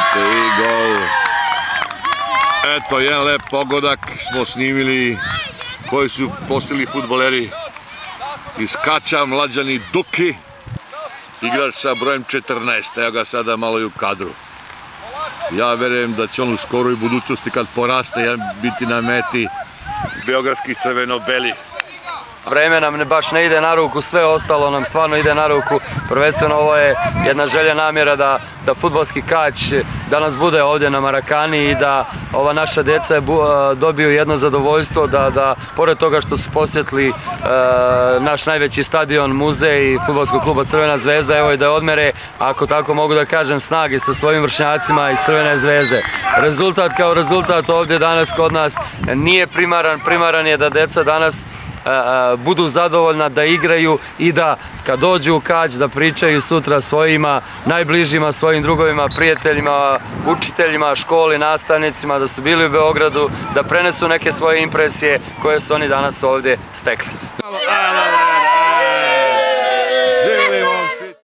I gol. Eto, jedan lep pogodak smo snimili koji su postali fudbaleri iz Kaća, Mlađani Duki, igrač sa brojem 14, evo ga sada malo i u kadru. Ja verujem da će on u skoroj budućnosti kad poraste biti na meti beogradskih crveno-beli. Vreme nam baš ne ide na ruku, sve ostalo nam stvarno ide na ruku. Prvenstveno ovo je jedna želja, namjera da fudbalski Kać danas bude ovdje na Marakani i da ova naša djeca dobiju jedno zadovoljstvo, da pored toga što su posjetili naš najveći stadion, muzej fudbalskog kluba Crvena zvezda, evo i da odmere, ako tako mogu da kažem, snage sa svojim vršnjacima iz Crvene zvezde. Rezultat kao rezultat ovdje danas kod nas nije primaran, primaran je da djeca danas budu zadovoljna, da igraju i da kad dođu u Kać da pričaju sutra svojima najbližima, svojim drugovima, prijateljima, učiteljima, školi, nastavnicima, da su bili u Beogradu, da prenesu neke svoje impresije koje su oni danas ovdje stekli.